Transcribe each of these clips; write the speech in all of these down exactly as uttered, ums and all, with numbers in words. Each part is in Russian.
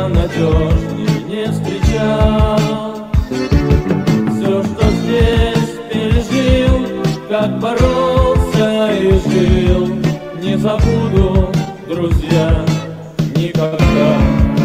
надежней не встречал. Все, что здесь пережил, как боролся и жил, не забуду, друзья, никогда.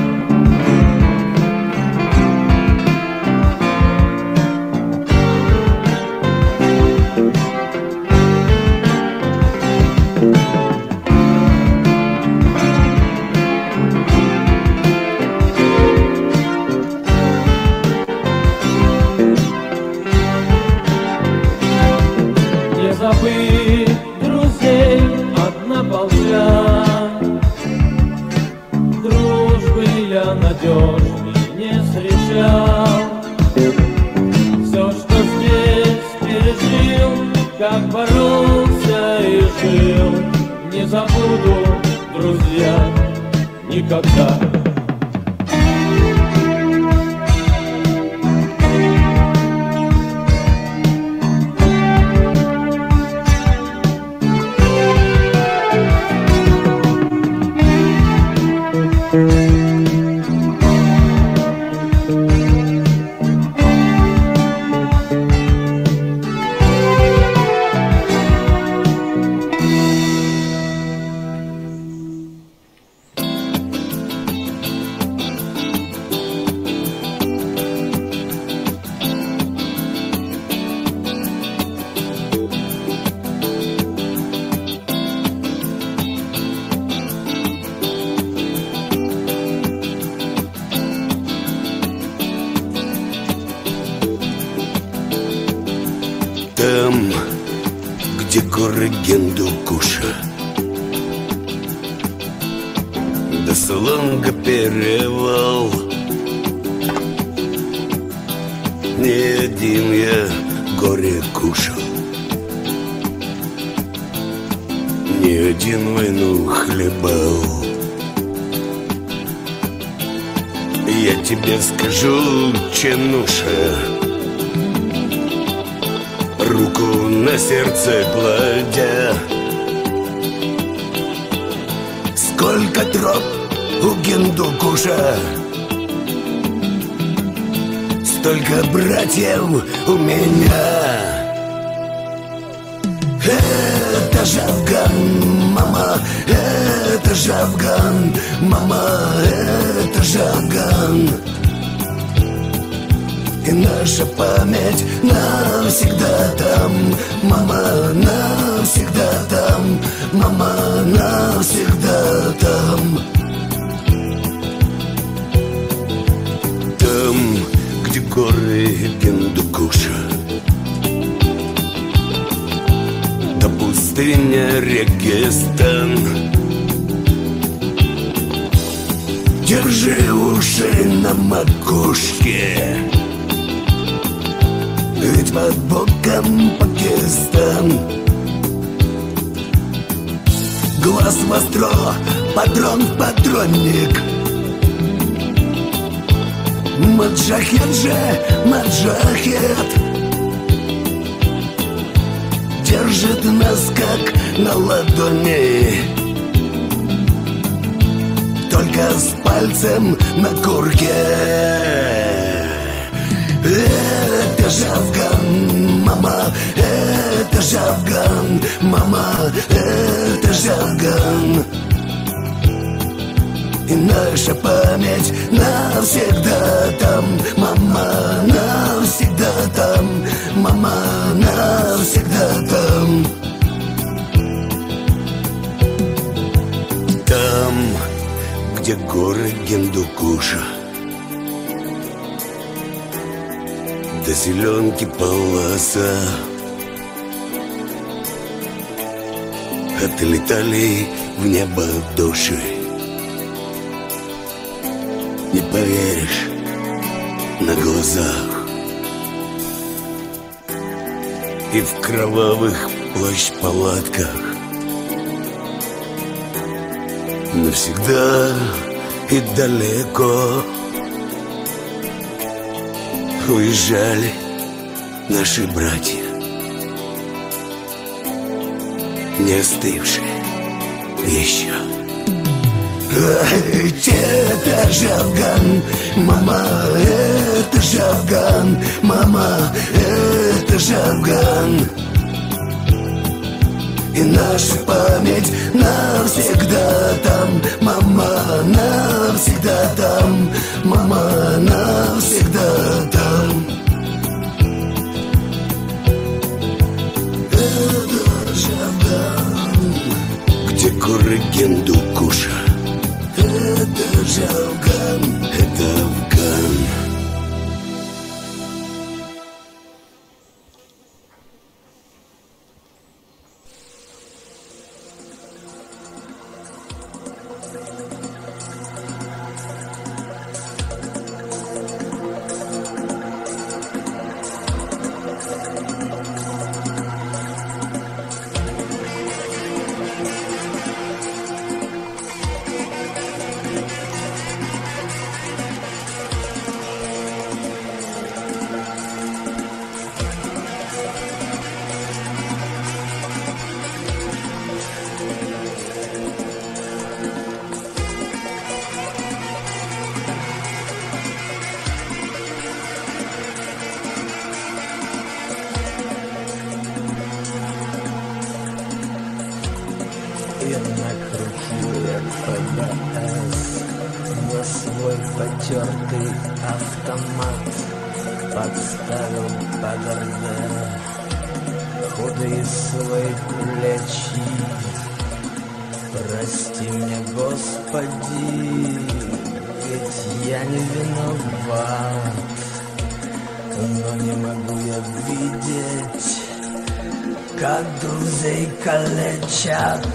Забыть друзей однополчан, дружбы я надежней не встречал. Все, что здесь пережил, как боролся и жил, не забуду, друзья, никогда. Там, где горы Гиндукуша, до Солонга перевал, не один я горе кушал, не один войну хлебал. Я тебе скажу, Ченуша, руку на сердце кладя, сколько троп у Гиндукуша, столько братьев у меня. Это же Афган, мама, это же Афган, мама, это же Афган. И наша память навсегда там, мама, навсегда там, мама, навсегда там. Там, где горы Гиндукуша, да пустыня Регистан. Держи уши на макушке, ведь под боком Пакистан. Глаз востро, патрон в патронник. Маджахет же, маджахет, держит нас как на ладони, только с пальцем на курке. Это же Афган, мама, это же Афган, мама, это же Афган. И наша память навсегда там, мама, навсегда там, мама, навсегда там. Там, где горы Гиндукуша, до зеленки полоса, отлетали в небо души. Не поверишь на глазах, и в кровавых плащ-палатках навсегда и далеко уезжали наши братья, не остывшие еще. Это же Афган, мама, это же Афган, мама, это же Афган. И наша память навсегда там, мама, навсегда там, мама, навсегда там. Это же Афган, где горы Гиндукуша. Это же Афган, это Афган. Потертый автомат подставил под РД худые свои плечи. Прости меня, Господи, ведь я не виноват, но не могу я видеть, как друзей калечат.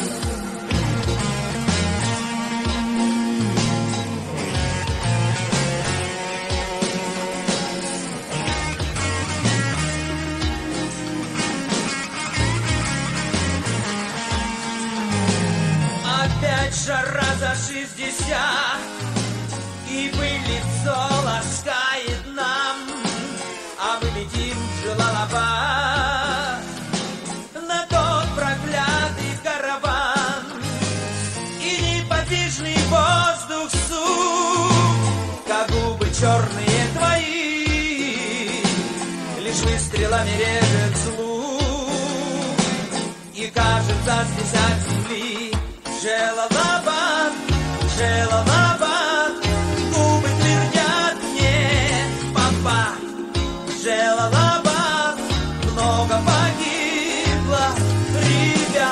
Жара за шестьдесят, и пыль лицо ласкает нам, а мы летим в Джалалабад на тот проклятый караван. И неподвижный воздух сух, как губы черные твои, лишь выстрелами режет слух, и кажется здесь от земли Джалалабад, Джалалабад, губы твердят мне, папа. Джалалабад, много погибло ребят.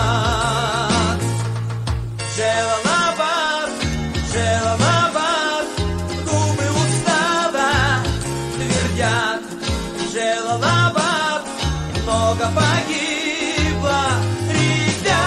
Джалалабад, Джалалабад, губы устало твердят. Джалалабад, много погибло ребят.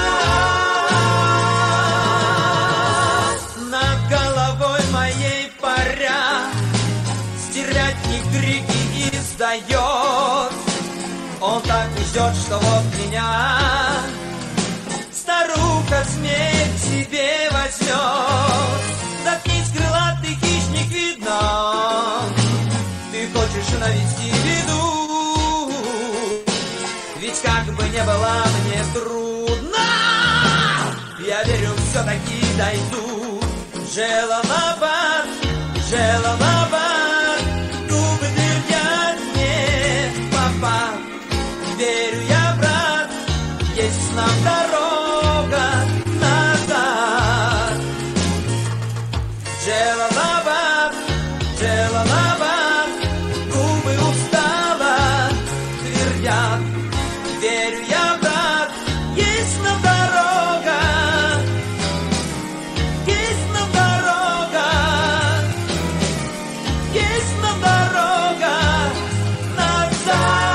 Издает, он так везет, что вот меня старуха смерть себе возьмет. Заткнись, крылатый хищник, видно, ты хочешь навести беду, ведь как бы не было мне трудно, я верю, все-таки дойду. Джалалабад, Джалалабад, губы твердят мне, папа. Верю я, брат, есть нам дорога назад. Джалалабад, Джалалабад, губы устало твердят. Верю я, брат, есть нам дорога, есть нам дорога, есть нам дорога назад.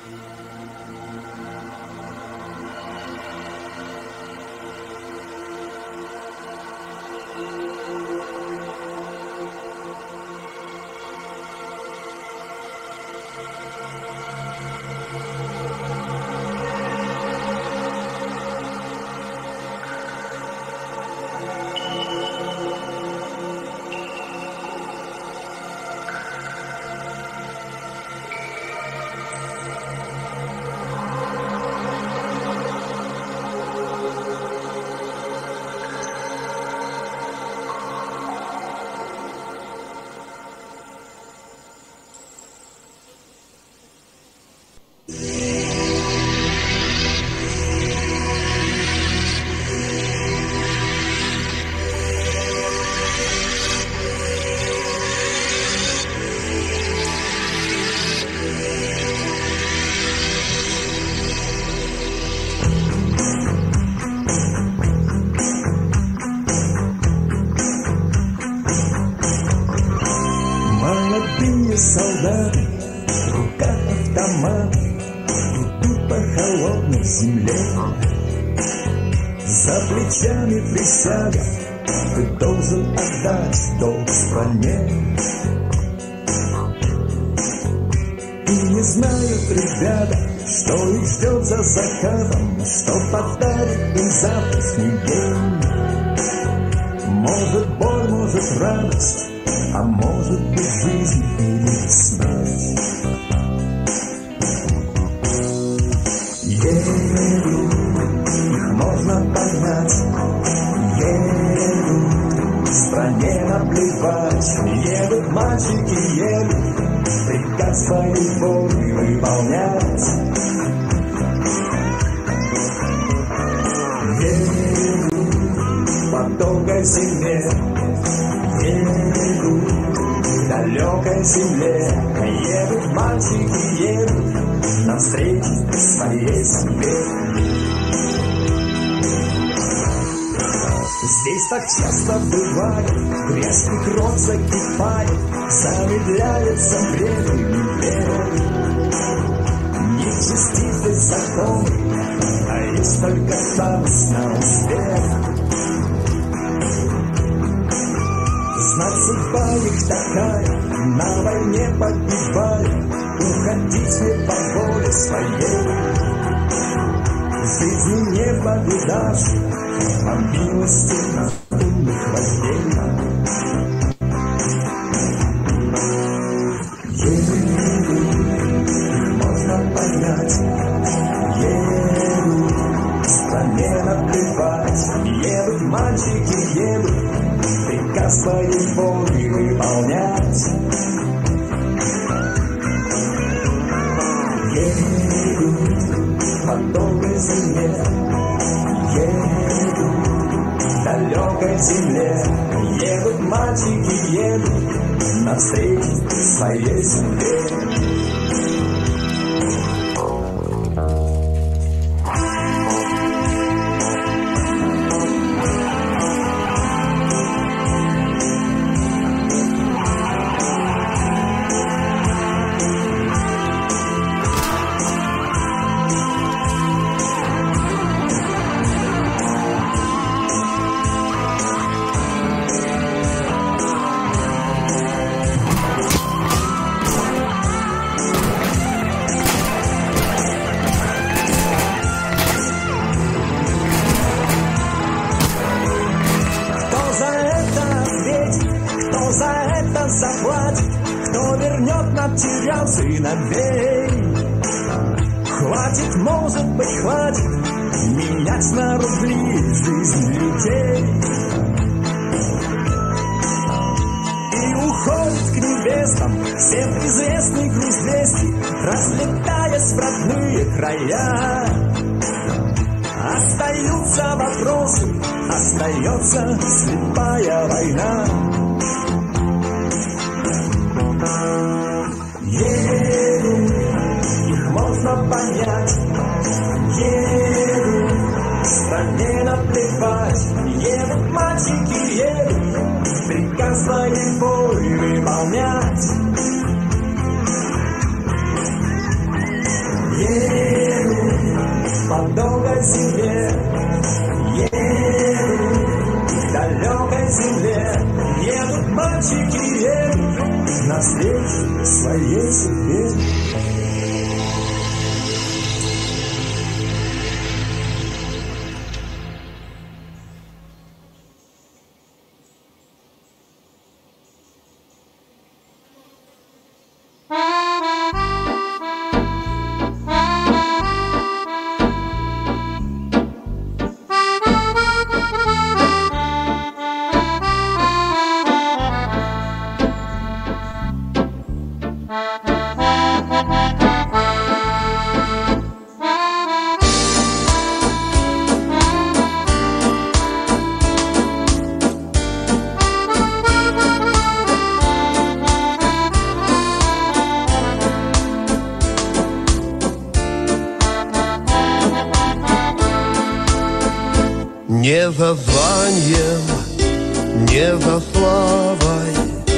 Солдаты, в руках автоматы, идут по холодной земле. За плечами присяга, ты должен отдать долг стране. И не знают ребята, что их ждет за закатом, что подарит им завтрашний день. Может боль, может радость, а может быть жизнь или смерть. Едут, их можно понять. Едут, в стране наплевать. Едут мальчики, едут, приказ своей воли выполнять. Едут по долгой зиме, едут в далекой земле, едут мальчики, едут навстречу своей себе. Здесь так часто бывает, грязь и кровь закипает, замедляется время и время. Нечестивый закон, а есть только шанс на успех. Знать судьба их такая, на войне погибали, уходить не по воле своей. Жизни не победашь, по милости надумных вождей. Едут, их можно понять. Едут, в стране наплевать. Едут мальчики, едут, приказ своей воли выполнять. Едут по долгой зиме, едут в далекой земле, едут мальчики, едут навстречу своей земле. Терял сыновей. Хватит, может быть, хватит менять на рубли жизнь людей. И уходит к небесам всем известный груз двести, разлетаясь в родные края. Остаются вопросы, остается слепая война. Едут, их можно понять. Едут, в стране наплевать. Едут мальчики, едут, приказ своей воли выполнять. еду по долгой земле, еду к далекой земле, едут мальчики, едут навстречу своей судьбе. Не за званием, не за славой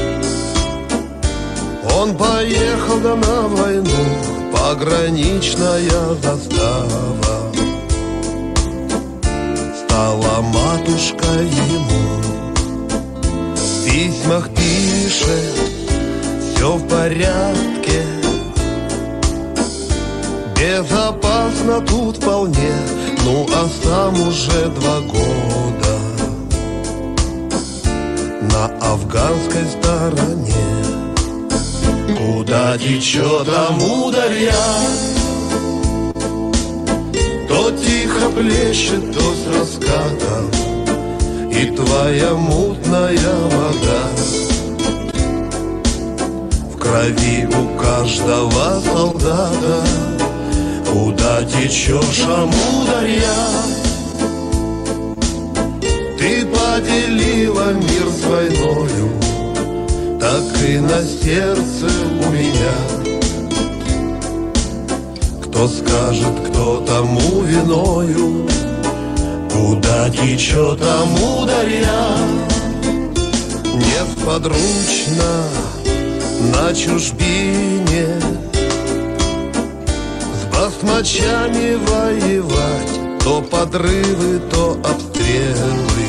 он поехал да на войну, пограничная застава. Стала матушка ему, в письмах пишет, все в порядке, безопасно тут вполне. Ну а сам уже два года на афганской стороне. Куда течет Амударья, то тихо плещет, то с раскатом, и твоя мутная вода в крови у каждого солдата. Куда течешь, Амударья? Ты поделила мир с войною, так и на сердце у меня. Кто скажет, кто тому виною? Куда течет Амударья? Несподручно на чужбине басмачами воевать, то подрывы, то обстрелы,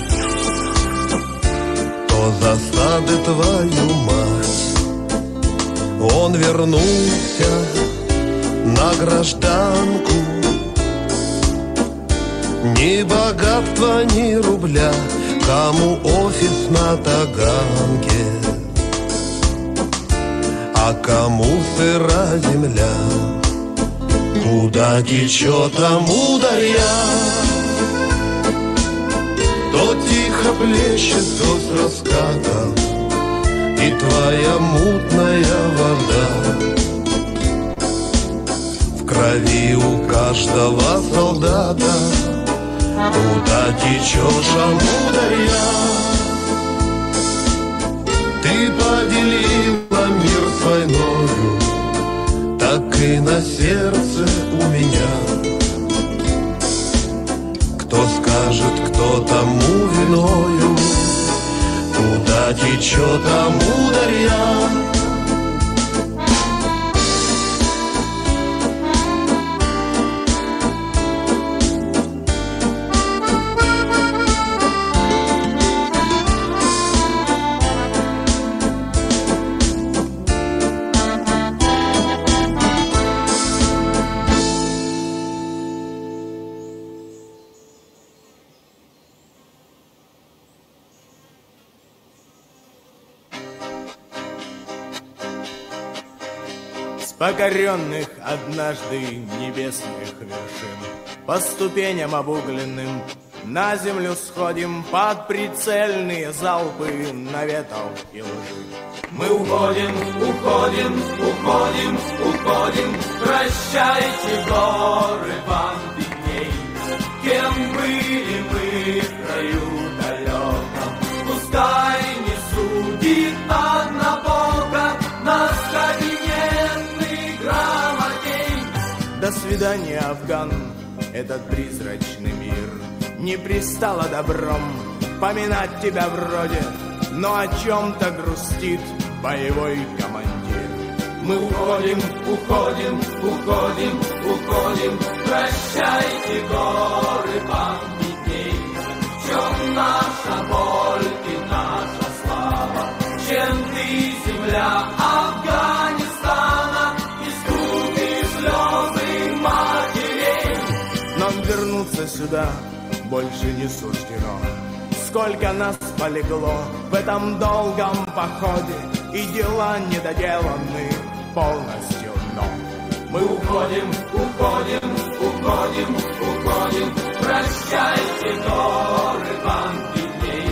то засады твою мать. Он вернулся на гражданку, ни богатства, ни рубля, кому офис на Таганке, а кому сыра земля. Куда течет Амударья, то тихо плещет, то с раскатом, и твоя мутная вода в крови у каждого солдата. Куда течешь, Амударья? Ты поделила мир с войною, так и на сердце у меня. Кто скажет, кто тому виною? Куда течет Амударья? Покоренных однажды небесных вершин, по ступеням обугленным на землю сходим под прицельные залпы наветов и лжи. Мы уходим, уходим, уходим, уходим, прощайте горы вам видней. Кем были мы в краю далеком, пускай не судит однобоко нас кабинетный грамотей. До свидания, Афган, этот призрачный мир. Не пристало добром поминать тебя вроде, но о чем-то грустит боевой командир. Мы уходим, уходим, уходим, уходим. Прощайте, горы, вам видней. В чем наша боль и наша слава? Чем ты, земля Афганистана, и скуки, слезы матерей? Нам вернуться сюда больше не суждено. Сколько нас полегло в этом долгом походе, и дела недоделаны полностью, но мы уходим, уходим, уходим, уходим. Прощайте, горы, вам видней.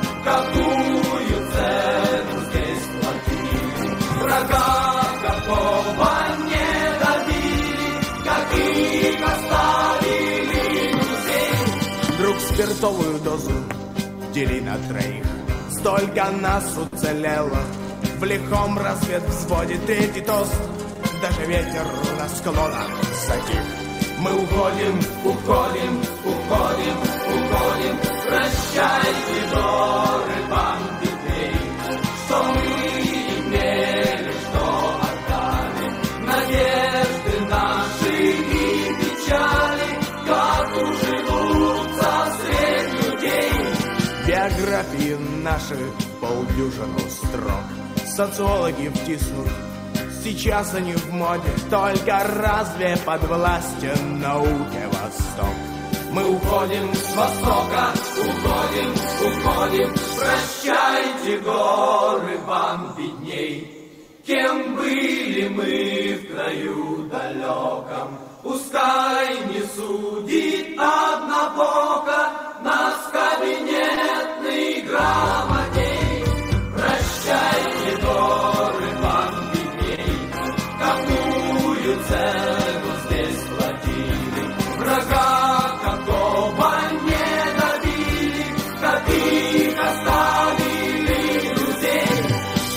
Какую цену здесь платили? Врага какого не добили, каких оставили друзей. Вдруг спиртовую дозу дели на троих. Столько нас уцелело в лихом разведвзводе. Третий тост, даже ветер на склонах затих. Мы уходим, уходим, уходим, уходим. Прощайте, горы, вам видней. Что мы имели, что отдали, надежды наши и печали, как уживутся средь людей. Биографии наши полдюжину строк социологи втиснут. Сейчас они в моде, только разве подвластен науке Восток? Мы уходим с востока, уходим, уходим. Прощайте, горы, вам видней. Кем были мы в краю далеком, пускай не судит однобоко нас кабинетный грамотей. Прощайте, горы, вам видней. Какую цену здесь платили? Врага какого не добили, каких оставили друзей.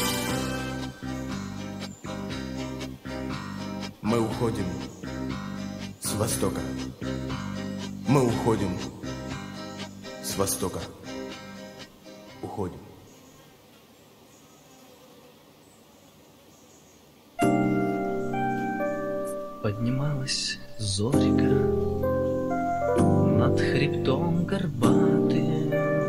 Мы уходим с востока. Мы уходим с востока. Уходим. Поднималась зорька над хребтом горбатым,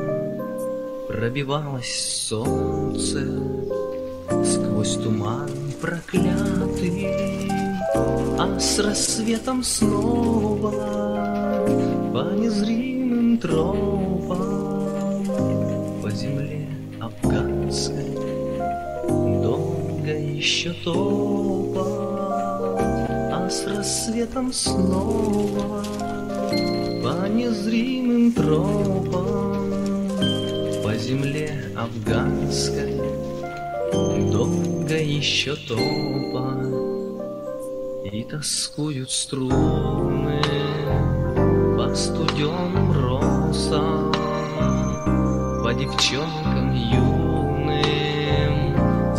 пробивалось солнце сквозь туман проклятый, а с рассветом снова по незримым тропам по земле афганской долго еще топал, а с рассветом снова по незримым тропам по земле афганской долго еще топал. И тоскуют струны по студеным росам, по девчонкам юным,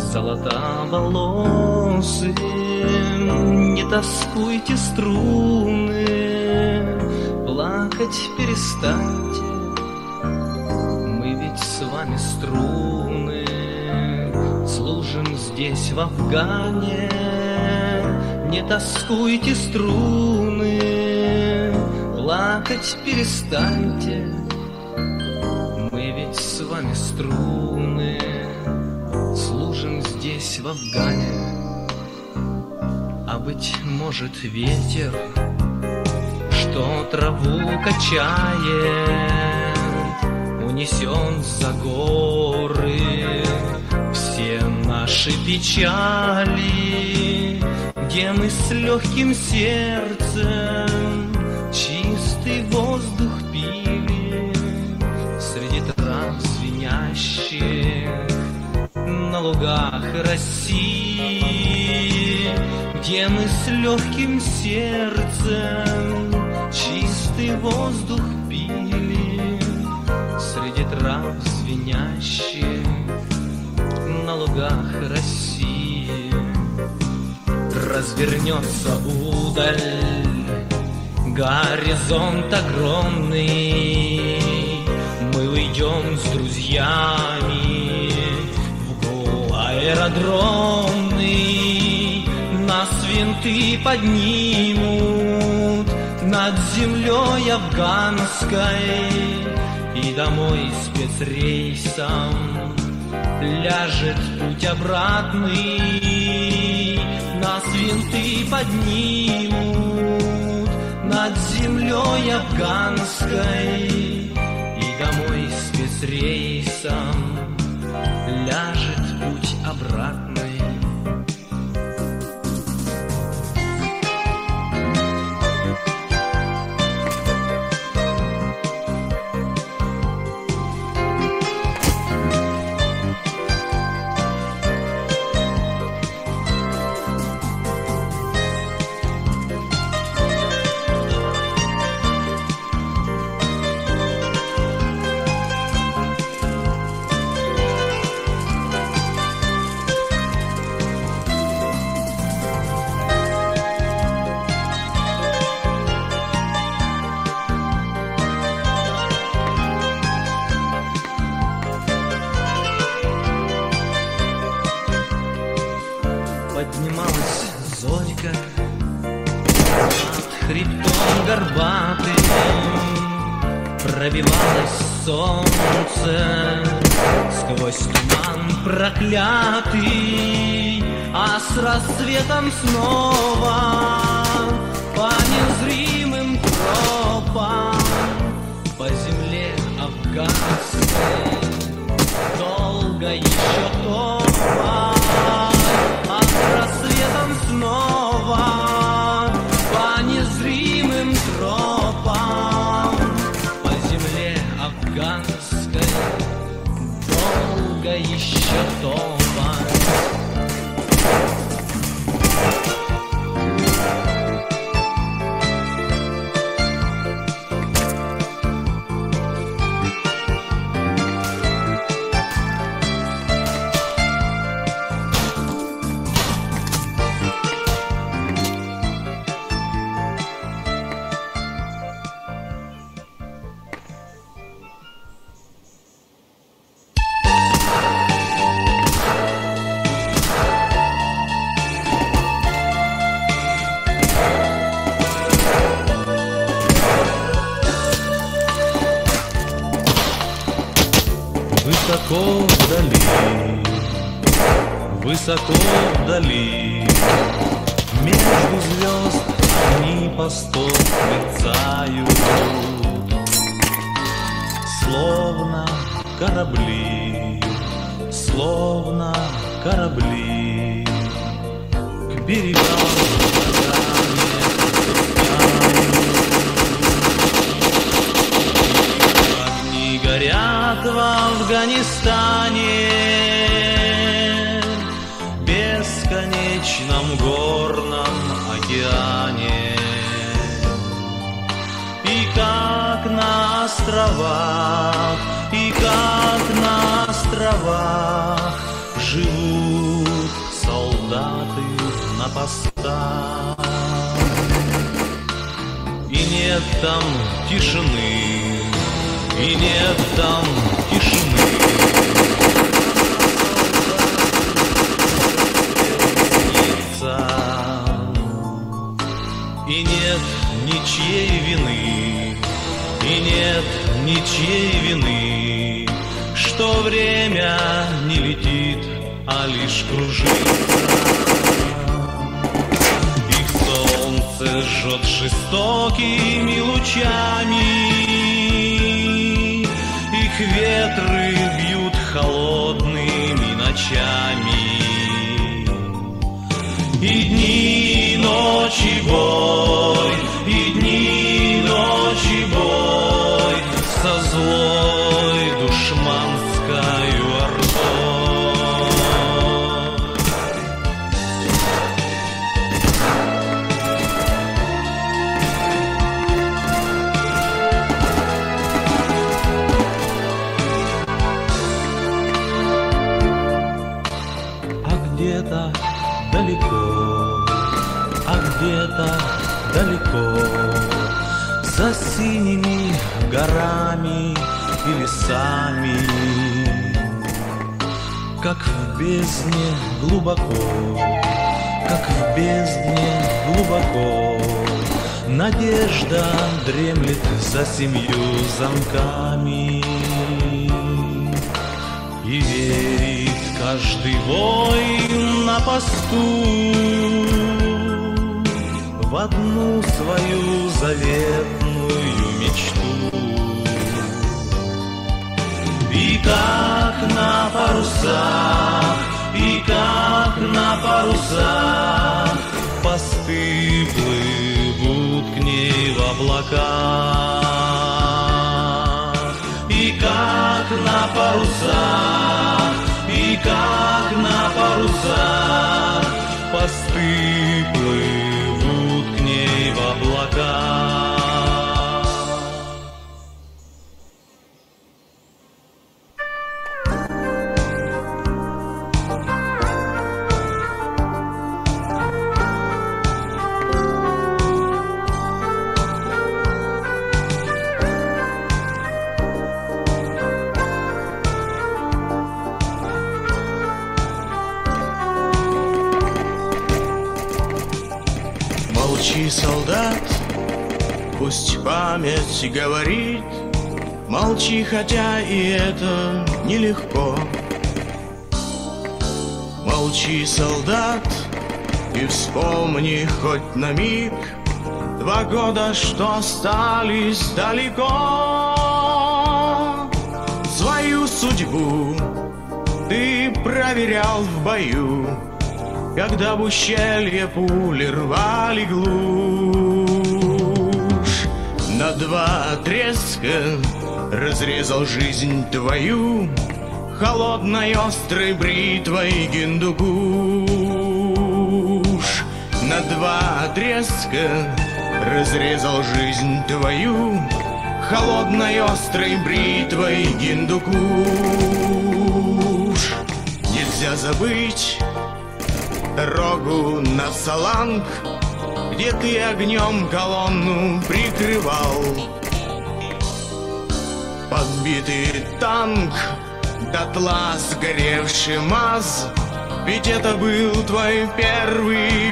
золотоволосым. Не тоскуйте, струны, плакать перестаньте, мы ведь с вами струны, служим здесь в Афгане. Не тоскуйте, струны, плакать перестаньте, мы ведь с вами струны, служим здесь в Афгане. А быть может ветер, что траву качает, унесен за горы все наши печали, где мы с легким сердцем чистый воздух пили среди трав звенящих на лугах России, где мы с легким сердцем чистый воздух пили среди трав звенящих на лугах России. Развернется удаль горизонт огромный, мы уйдем с друзьями в гул аэродромный, винты поднимут над землей афганской, и домой спецрейсом ляжет путь обратный. Нас винты поднимут над землей афганской, и домой спецрейсом ляжет путь обратный. Поднималась зорька над хребтом горбатым, пробивалось солнце сквозь туман проклятый, а с рассветом снова по незримым тропам по земле афганской долго еще топа. Рассветом снова по незримым тропам по земле афганской долго еще топать. Высоко вдали, высоко вдали, между звезд огни постов мерцают, словно корабли, словно корабли, к берегам огни горят в Афганистане, бесконечном горном океане. И как на островах, и как на островах живут солдаты на постах. И нет там тишины, и нет там тишины. И нет ничьей вины, и нет ничьей вины, что время не летит, а лишь кружится. Их солнце жжет жестокими лучами, их ветры бьют холодными ночами. И дни, и ночи бой, и дни, и ночи бой со злой душманской ордой. А где-то далеко, а где-то далеко, за синими горами и лесами, как в бездне глубоко, как в бездне глубоко. Надежда дремлет за семью замками, и верит каждый воин на посту в одну свою заветную мечту. И как на парусах, и как на парусах посты плывут к ней в облаках. И как на парусах, и как на парусах посты плывут к ней в облаках. Молчи, солдат, пусть память говорит. Молчи, хотя и это нелегко. Молчи, солдат, и вспомни хоть на миг два года, что остались далеко. Свою судьбу ты проверял в бою, когда в ущелье пули рвали глушь. На два отрезка разрезал жизнь твою холодной острой бритвой Гиндукуш. На два отрезка разрезал жизнь твою холодной острой бритвой Гиндукуш. Нельзя забыть дорогу на Саланг, где ты огнем колонну прикрывал. Подбитый танк, дотла сгоревший МАЗ, ведь это был твой первый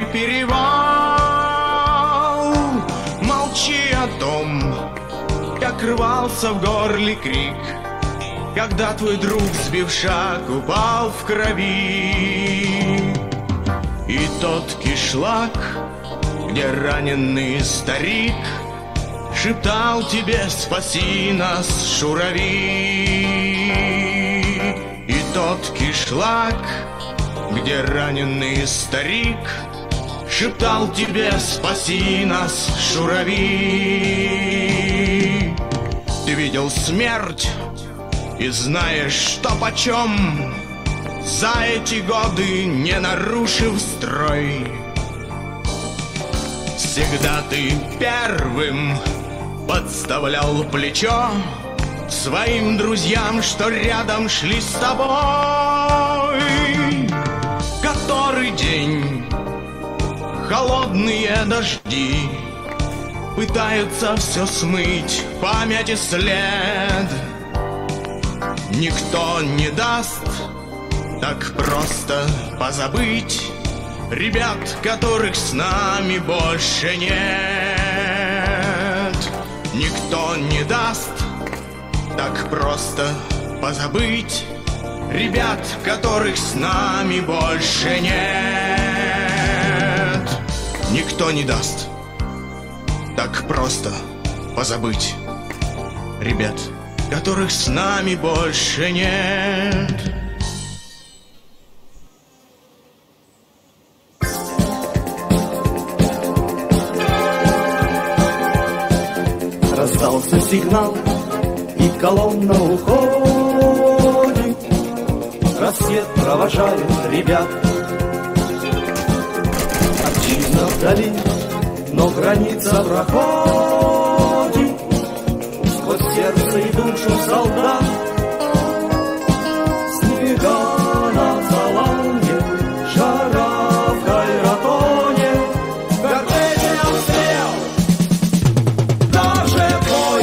перевал. Молчи о том, как рвался в горле крик, когда твой друг, сбив шаг, упал в крови. И тот кишлак, где раненый старик шептал тебе: спаси нас, шурави. И тот кишлак, где раненый старик шептал тебе: спаси нас, шурави. Ты видел смерть и знаешь, что почем, за эти годы не нарушив строй. Всегда ты первым подставлял плечо своим друзьям, что рядом шли с тобой. Который день холодные дожди пытаются все смыть, память и след. Никто не даст так просто позабыть ребят, которых с нами больше нет. Никто не даст так просто позабыть ребят, которых с нами больше нет. Никто не даст так просто позабыть ребят, которых с нами больше нет. Раздался сигнал, и колонна уходит. Рассвет провожает ребят. Отчизна вдали, но граница проходит сквозь сердце и душу солдат. Снега на Саланге, жара в Кайратоне, гортели обстрел, даже бой.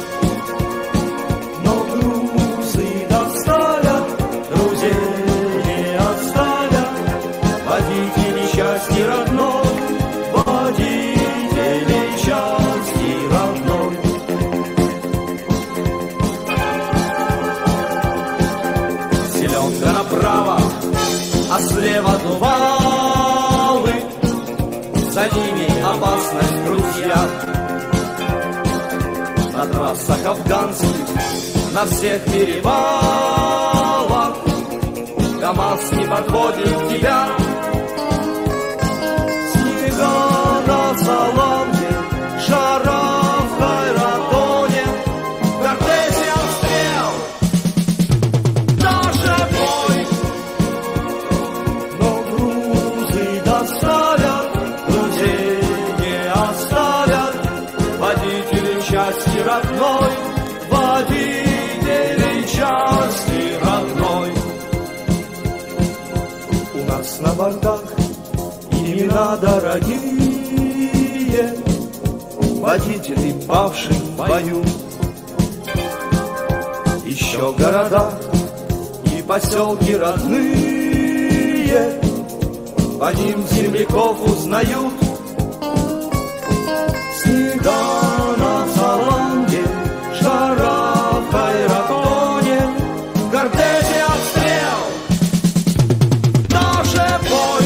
Но грузы доставят, друзей не отставят, водители счастья трассах афганских, на всех перевалах КамАЗ не подводит тебя. Снега на Саламке, жара в Хайратоне, кортезе обстрел, даже бой. Но грузы доставят, друзей не оставят, водители части родной, водители части родной. У нас на бортах имена дорогие, водители, павшие в бою. Еще города и поселки родные по ним земляков узнают. Снега на Саланге, жара в Хайратоне, кортезе обстрел, даже бой.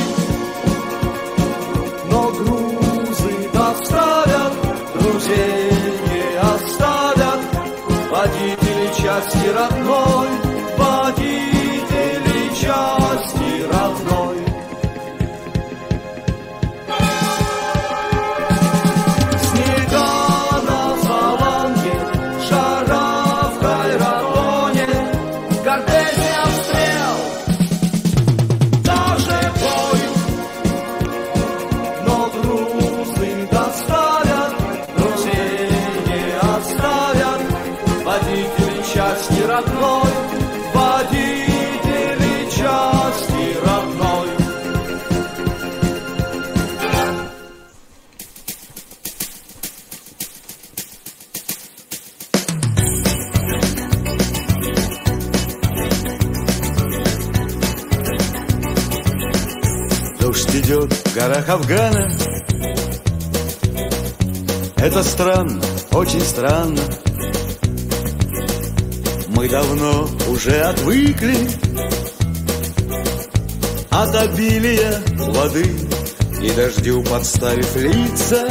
Но грузы доставят, друзей не оставят, водители части родной, водители части родной. Снега на Саланге, жара в Хайратоне, кортезе обстрел, даже бой. Но грузы доставят, друзей не оставят, водители части родной, водители части родной. Дождь идет в горах Афгана. Это странно, очень странно. Мы давно уже отвыкли от обилия воды и дождю подставив лица.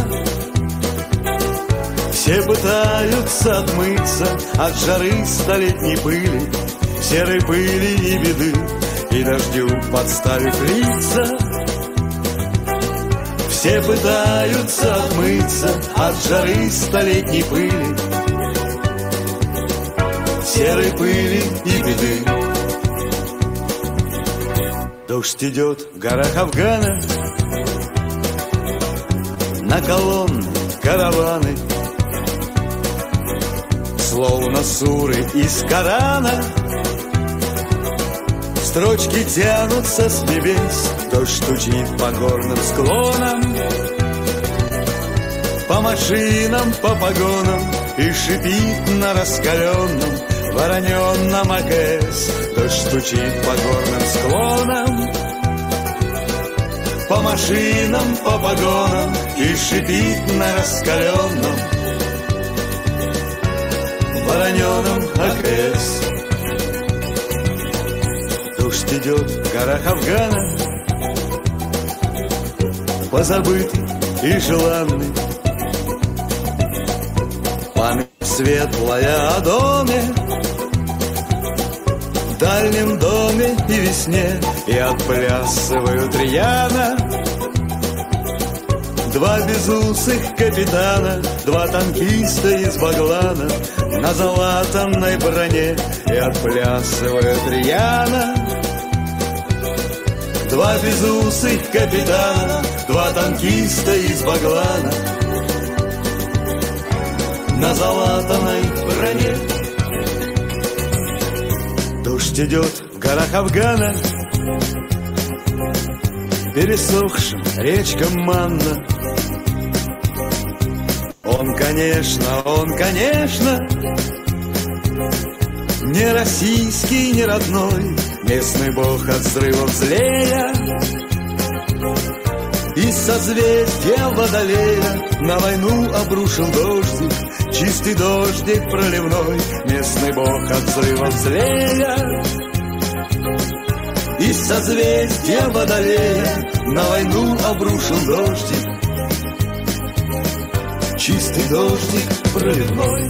Все пытаются отмыться от жары столетней пыли, серой пыли и беды, и дождю подставив лица. Все пытаются отмыться от жары столетней пыли, серой пыли и беды. Дождь идет в горах Афгана, на колонны, караваны, словно суры из Корана. Строчки тянутся с небес, дождь стучит по горным склонам, по машинам, по погонам и шипит на раскаленном вороненном АКС. Дождь стучит по горным склонам, по машинам, по погонам и шипит на раскаленном вороненном АКС. Дождь идет в горах Афгана, позабытый и желанный, память светлая о доме, дальнем доме и весне, и отплясывают рьяно два безусых капитана, два танкиста из Баглана на залатанной броне, и отплясывают рьяно два безусых капитана, два танкиста из Баглана на залатанной броне. Дождь идет в горах Афгана, пересохшим речкам Манна. Он, конечно, он, конечно, не российский, не родной, местный бог от взрывов злея. Из созвездия Водолея на войну обрушил дождик, чистый дождик проливной, местный бог от взрывов злея. Из созвездия Водолея на войну обрушил дождик, чистый дождик проливной.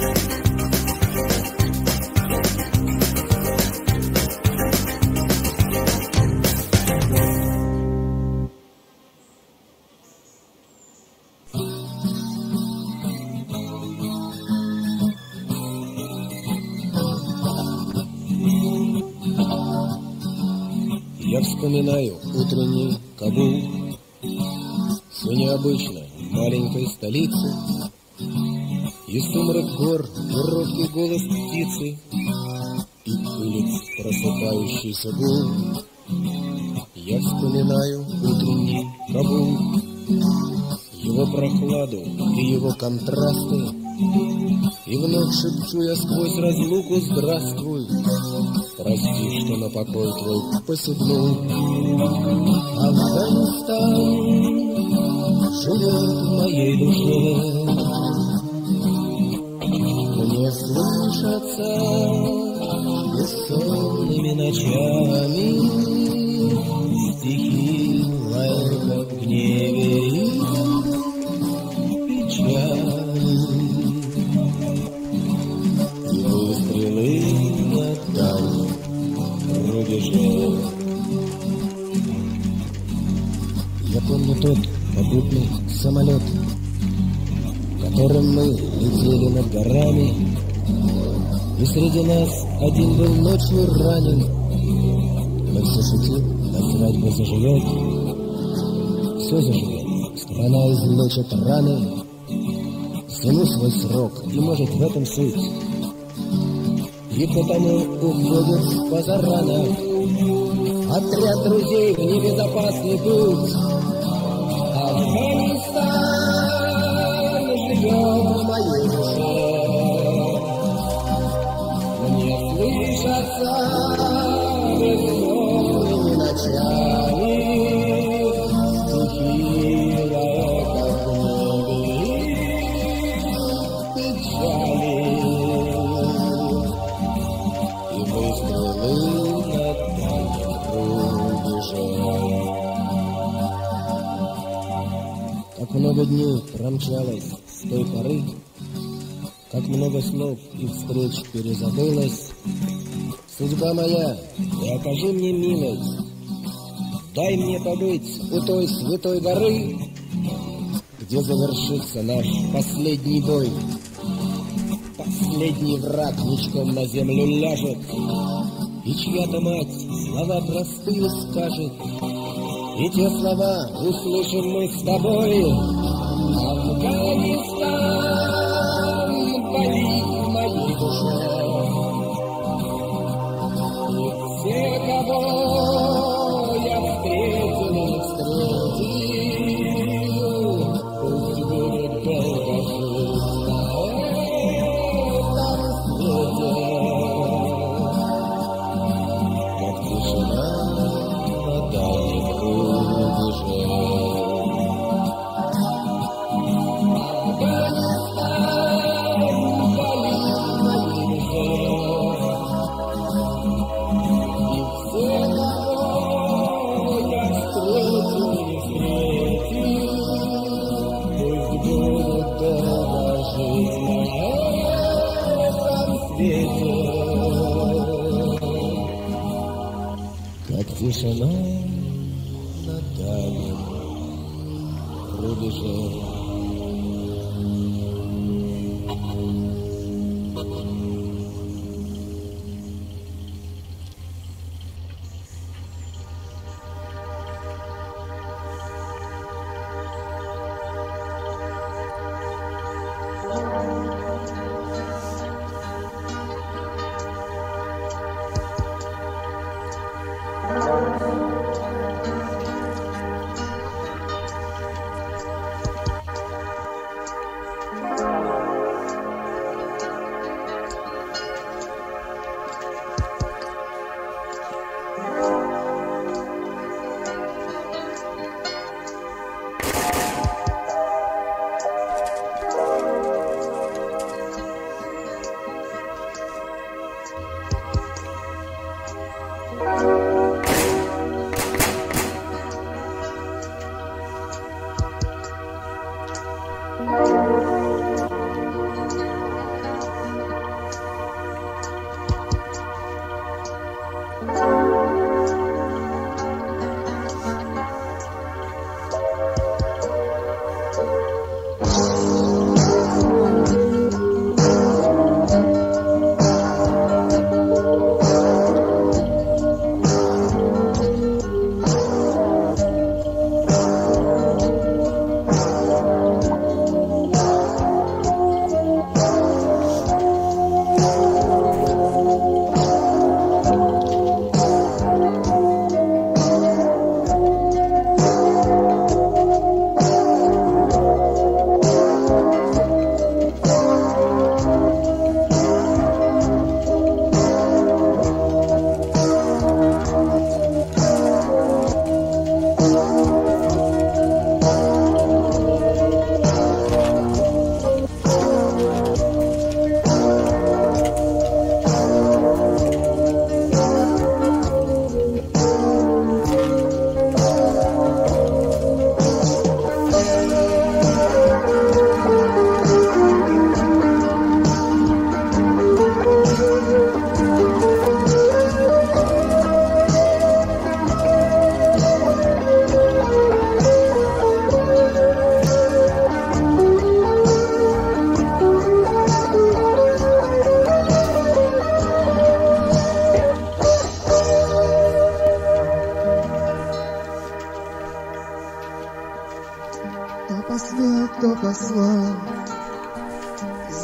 Я вспоминаю утренний Кабул, все необычно в маленькой столице, и сумрак гор, и робкий голос птицы, и улиц просыпающийся гул. Я вспоминаю утренний Кабул, его прохладу и его контрасты, и вновь шепчу я сквозь разлуку: здравствуй, прости, что на покой твой посягнул. Афганистан живет в моей душе, мне слышатся бессонными ночами стихи лайка в гневе и печали, и выстрелы над дальним рубежом. Я помню тот попутный самолет, которым мы летели над горами, и среди нас один был ночью ранен, но все шутил, а свадьба заживет. Все заживет, страна излечит раны, всему свой срок, и может в этом суть. И потому уходит в позаранах отряд друзей в небезопасный путь. Афганистан живет в моей душе, мне слышатся бессонными ночами стихи лайка в небе и печали, и выстрелы над дальним рубежом. Как много дней промчалось с той поры, как много снов и встреч перезабылось. Судьба моя, и окажи мне милость, дай мне побыть у той святой горы, где завершится наш последний бой. Последний враг ничком на землю ляжет, и чья-то мать слова простые скажет, и те слова услышим мы с тобой. Афганистан, пали в моей душе, и все, кого я встретил и не встретил, пусть будут долго жить на этом свете, как тишина на дальних рубежах. Как тишина на дальнем рубеже.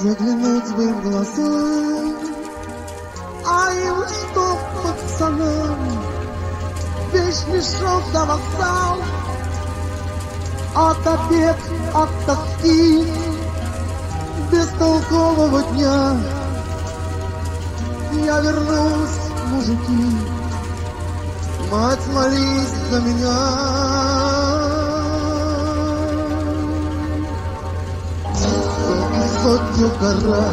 Заглянуть бы в глаза, а им что, пацанам, весь мешок до вокзал, от обед, от тоски, бестолкового дня. Я вернусь, мужики, мать, молись за меня. Сотню гора,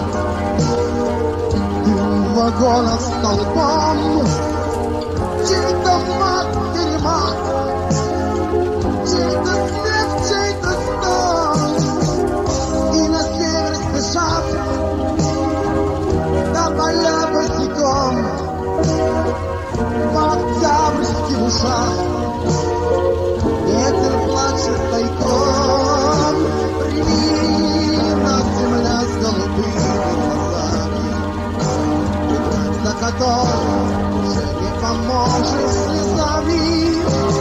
дым вагона столбом, чей-то мат, перемат, чей-то смех, чей-то стон. И на север спешат до поля босиком, в октябрьских ушах ветер плачет тайком. Привина земля с голубыми глазами, за которым уже не поможешь слезами.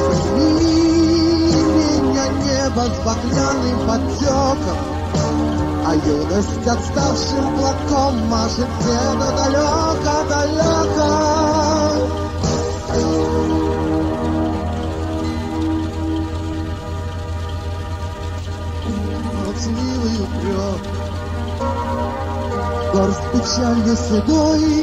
Прими меня, небо с багряным подтеком, а юность отставшим платком машет где-то далеко-далеко. Молчаливый упрек, горсть печалью седой,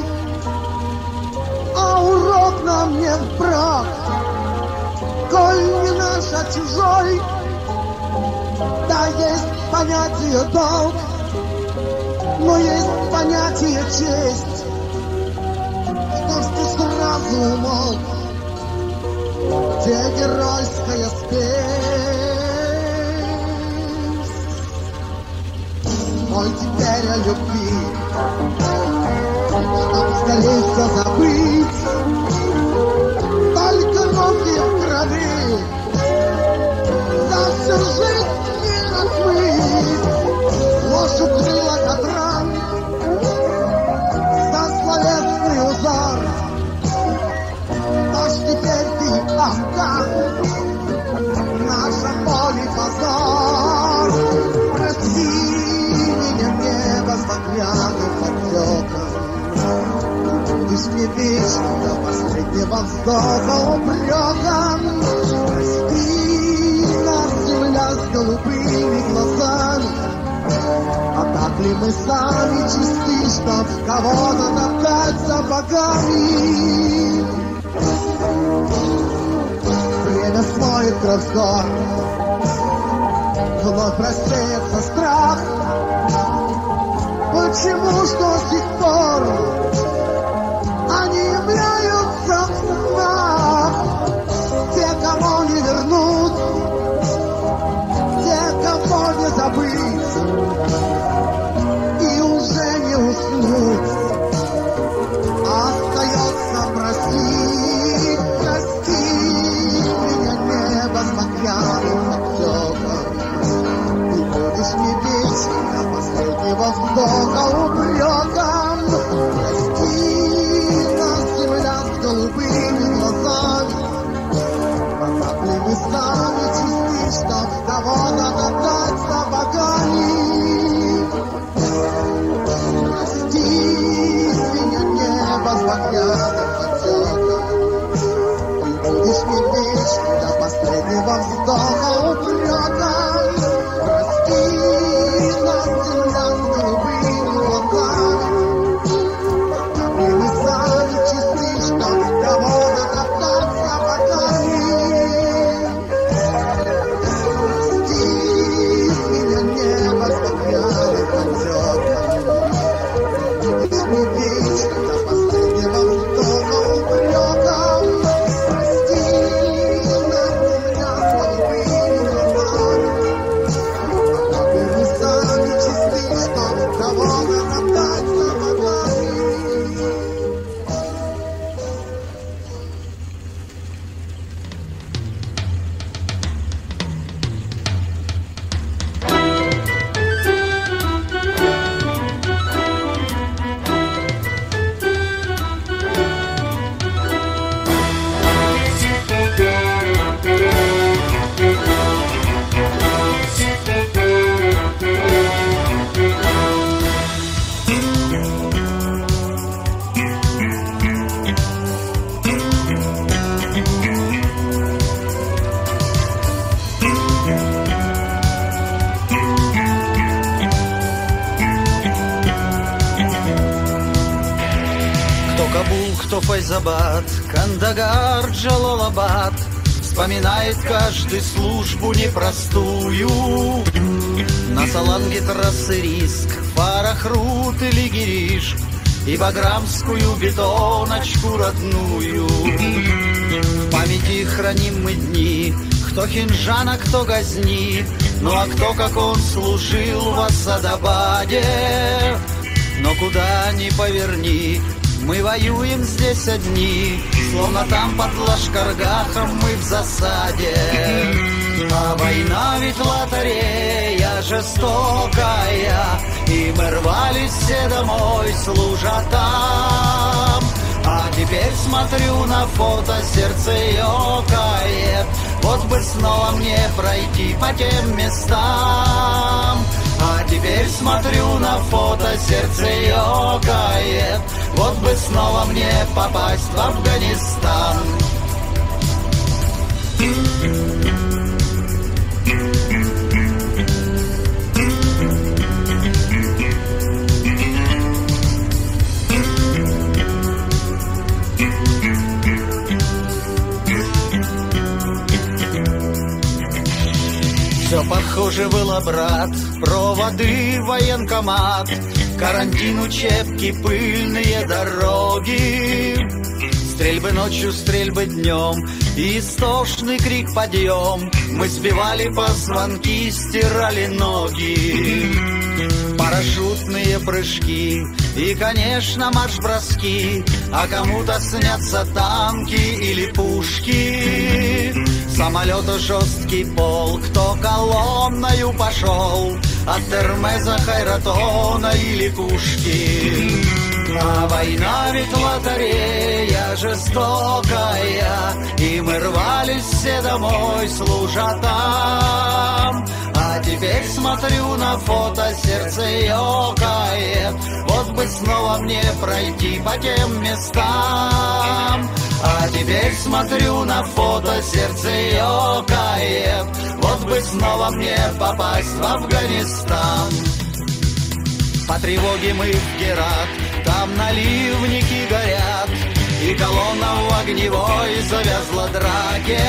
а урок нам не впрок, коль не наш, а чужой. Да, есть понятие долг, но есть понятие честь. Что ж ты сразу умолк, где геройская спесь? Ой, теперь о любви, чтоб скорее все забыть, только руки в крови, за всю жизнь не размыть. Ложь укрыла кадран, за словесный узор. Но ж теперь ты, Афган, наша боль и позор. Прости меня, небо с багряным подтеком, будешь мне вечно до последнего вздоха упреком. Прости нас, земля с голубыми глазами, а так ли мы сами чисты, чтоб кого-то топтать сапогами? Время смоет кровь с гор, вновь рассеется страх. Почему ж до сих пор они являются в снах? Те, кого не вернут, те, кого не забыть и уже не уснуть. Остается просить, прости меня, небо с багряным подтеком. Ты будешь мне вечно до последнего вздоха упреком. Прости нас, земля с голубыми глазами, а так ли мы сами чисты, чтоб кого-то топтать сапогами? Прости меня, небо с багряным подтеком. Ты будешь мне вечно до последнего вздоха упреком. Прости нас, земля с голубыми глазами, кто Файзабад, Кандагар, Джалалабад, вспоминает каждый службу непростую. На Саланге трассы Риск, Фарахрут или Гириш, и баграмскую бетоночку родную. В памяти храним мы дни, кто Хинджан, а кто Газни, ну а кто, как он, служил в Асадабаде. Но куда ни поверни, мы воюем здесь одни, словно там под Лашкаргахом мы в засаде. А война ведь лотерея жестокая, и мы рвались все домой, служа там. А теперь смотрю на фото, сердце ёкает, вот бы снова мне пройти по тем местам. А теперь смотрю на фото, сердце ёкает, вот бы снова мне попасть в Афганистан. Все похоже было, брат, проводы, военкомат, карантин, учебки, пыльные дороги. Стрельбы ночью, стрельбы днем, и истошный крик подъем. Мы сбивали позвонки, стирали ноги. Парашютные прыжки и, конечно, марш-броски, а кому-то снятся танки или пушки. Самолета жесткий пол, кто колонною пошел, от Термеза, Хайратона или Кушки. А война ведь лотерея жестокая, и мы рвались все домой, служа там. А теперь смотрю на фото, сердце ёкает, вот бы снова мне пройти по тем местам. А теперь смотрю на фото, сердце ёкает, вот бы снова мне попасть в Афганистан. По тревоге мы в Герат, там наливники горят, и колонна в огневой завязла драке.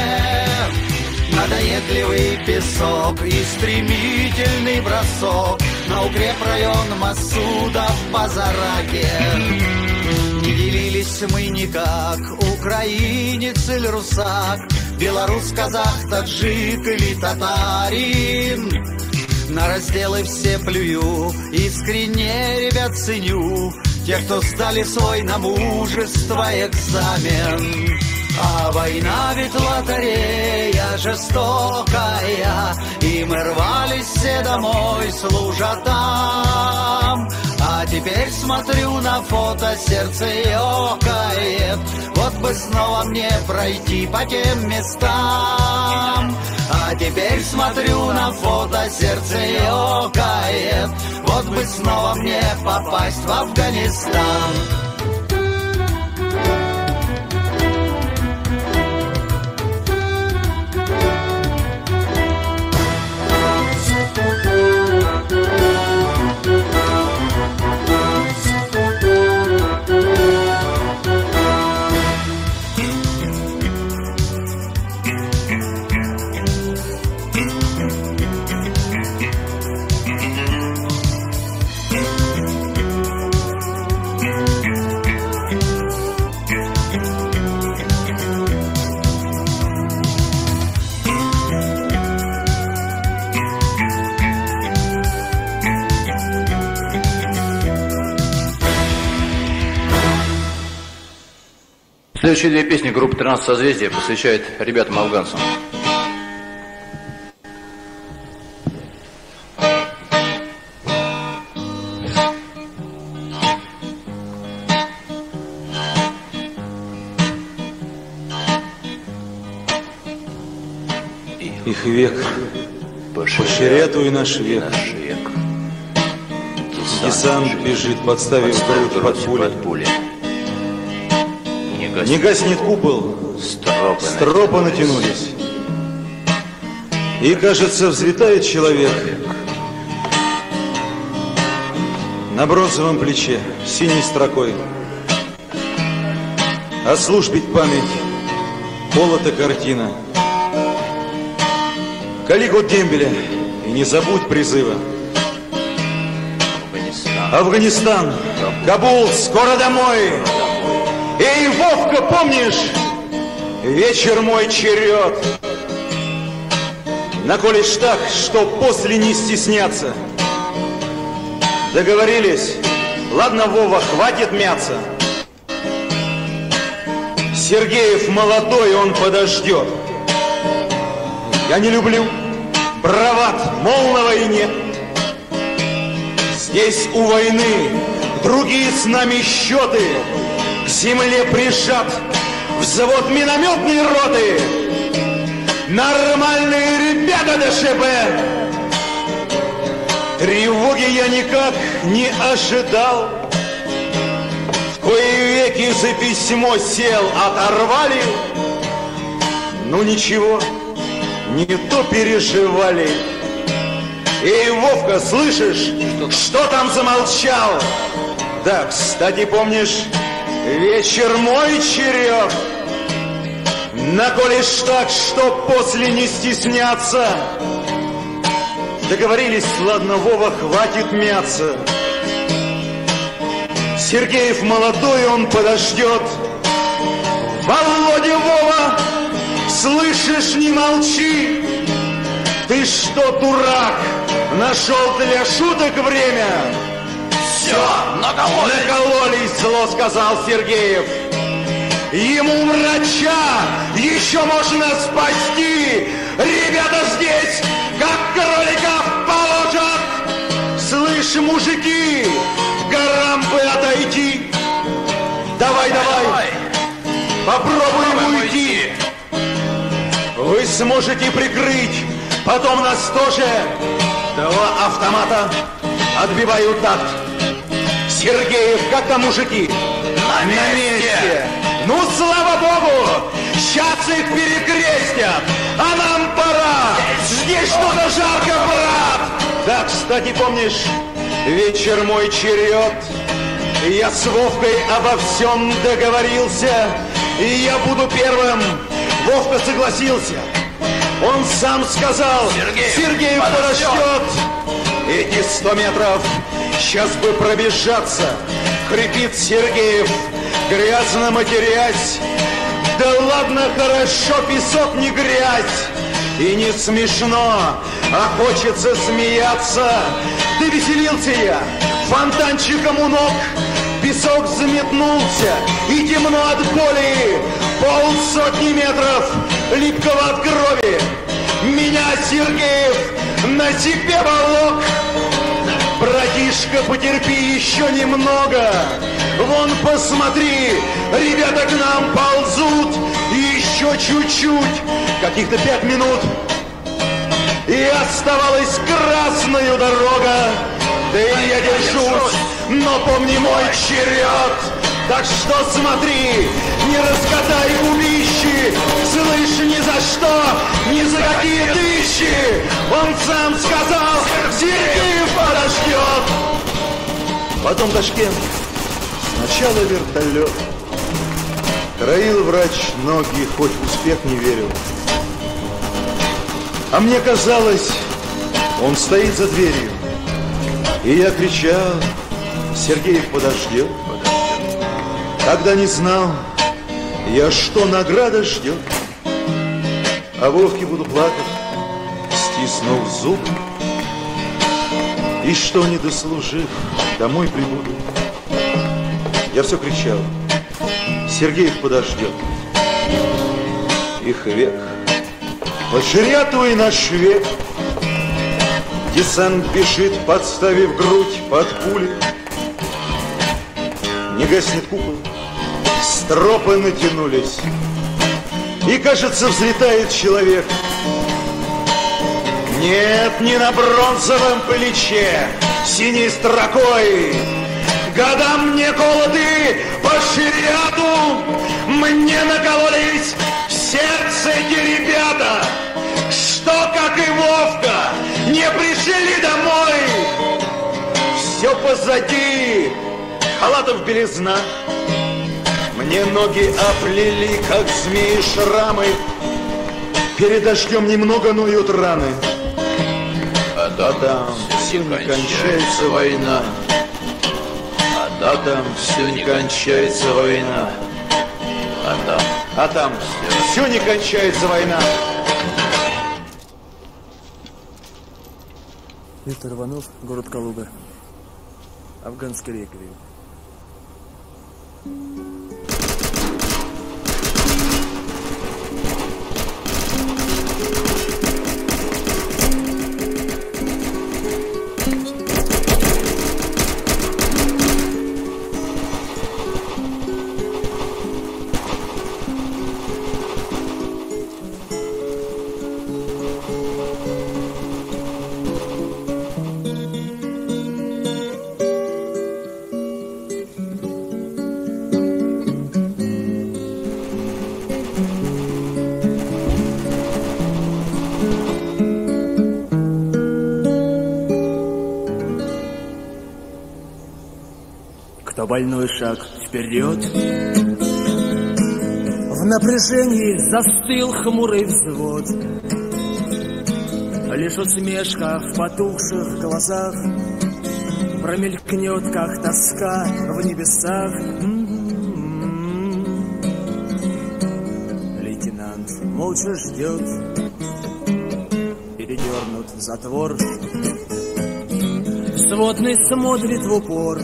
Надоедливый песок и стремительный бросок на укрепрайон Масуда в Базараке. Не делились мы никак, украинец или русак, белорус, казах, таджик или татарин. На разделы все плюю, искренне, ребят, ценю тех, кто сдали свой на мужество экзамен. А война ведь лотерея жестокая, и мы рвались все домой, служа там. А теперь смотрю на фото, сердце ёкает, вот бы снова мне пройти по тем местам. А теперь смотрю на фото, сердце ёкает, вот бы снова мне попасть в Афганистан. Следующие две песни группы тринадцать созвездия посвящает ребятам-афганцам. Их век поширятуй наш век. Десант бежит, подставив грудь под пули. Не гаснет купол, стропы, стропы натянулись. И, кажется, взлетает человек. На бронзовом плече, синей строкой. ослушпить память, полота картина. Кали год дембеля, и не забудь призыва. Афганистан, Кабул, скоро домой. Эй, Вовка, помнишь? Вечер мой черед. Наколешь так, что после не стесняться. Договорились? Ладно, Вова, хватит мяться. Сергеев молодой, он подождет. Я не люблю бравад, мол, на войне. Здесь у войны другие с нами счеты. К земле прижат взвод минометной роты. Нормальные ребята ДШБ. Тревоги я никак не ожидал. В кои веки за письмо сел, оторвали. Ну ничего, не то переживали. Эй, Вовка, слышишь, что, что там замолчал? Да, кстати, помнишь, вечер мой черед. Наколешь так, что после не стесняться. Договорились, ладно, Вова, хватит мяться. Сергеев молодой, он подождет. Володя, Вова, слышишь, не молчи. Ты что, дурак, нашел для шуток время? Все, накололись. Накололись, зло сказал Сергеев. Ему врача еще можно спасти. Ребята здесь, как кроликов положат. Слышь, мужики, горам бы отойти. Давай, давай, давай. Попробуем уйти. Вы сможете прикрыть. Потом нас тоже. Два автомата отбивают такт. Сергеев, как там мужики? На месте. На месте. Ну, слава богу, сейчас их перекрестят. А нам пора. Здесь что-то жарко, брат. Да, кстати, помнишь, вечер мой черед. Я с Вовкой обо всем договорился. И я буду первым. Вовка согласился. Он сам сказал, Сергеев, Сергеев подождет. Эти сто метров сейчас бы пробежаться. Хрипит Сергеев, грязно матерясь. Да ладно, хорошо, песок не грязь. И не смешно, а хочется смеяться. Да веселился я фонтанчиком у ног. Песок заметнулся, и темно от боли. Полсотни метров липкого от крови. Меня Сергеев на себе волок. Братишка, потерпи еще немного. Вон, посмотри, ребята к нам ползут. Еще чуть-чуть, каких-то пять минут. И оставалась красная дорога. Да и я держусь, но помни мой черед. Так что смотри, не раскатай губищи. Слышь, ни за что, ни за какие тысячи. Он сам сказал, Сергеев подождет. Потом Ташкент, сначала вертолет. Краил врач ноги, хоть в успех не верил. А мне казалось, он стоит за дверью. И я кричал, Сергеев подождет. Когда не знал я, что награда ждет. А Вовке буду плакать, стиснув зуб. И что, не дослужив, домой прибуду. Я все кричал, Сергеев подождет. Их век, поширя твой наш век. Десант бежит, подставив грудь под пули. Не гаснет купол, стропы натянулись. И, кажется, взлетает человек. Нет, не на бронзовом плече, синей строкой. Года мне колоты по шариату. Мне накололись в сердце эти ребята, что, как и Вовка, не пришли домой. Все позади, халатов белизна. Мне ноги оплели, как змеи шрамы. Перед дождем немного ноют раны. А там, а там все не кончается война. А там все не кончается война. А там, а там все не кончается война. Виктор Иванов, город Калуга, афганский реквием. Кто больной шаг вперед, в напряжении застыл хмурый взвод. Лишь усмешка в потухших глазах промелькнет, как тоска в небесах. Лейтенант молча ждет, передернут затвор. Сводный смотрит в упор.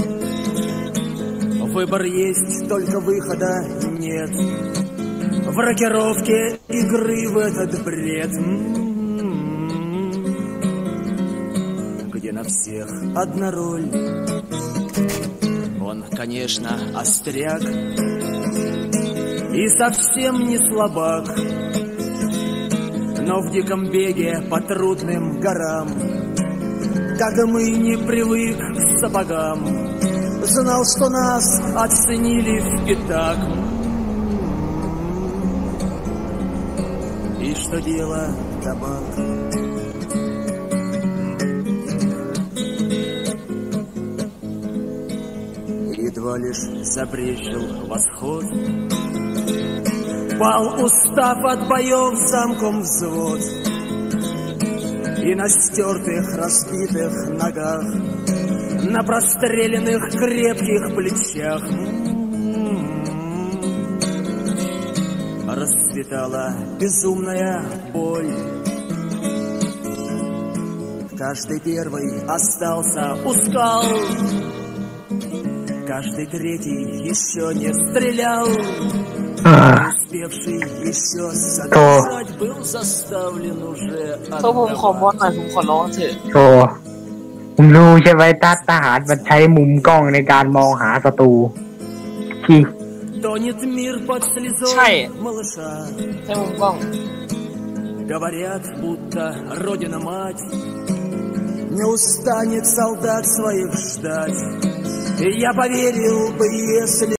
Выбор есть, только выхода нет. В рокировке игры в этот бред, где на всех одна роль. Он, конечно, остряк и совсем не слабак, но в диком беге по трудным горам, как и мы, не привык к сапогам. Знал, что нас оценили впятак, и что дело табак. Едва лишь забрезжил восход, пал, устав от боев, замком взвод. И на стертых, разбитых ногах, на простреленных крепких плечах расцветала безумная боль. Каждый первый остался у скал, каждый третий еще не стрелял, а, успевший еще задержать был заставлен уже отдавать. ผมรู้ใช่ไหมทหารมันใช้มุมกล้องในการมองหาศัตรูที่ใช่ใช้มุมกล้อง Говорят, будто Родина-мать не устанет солдат своих ждать. И я поверил бы, если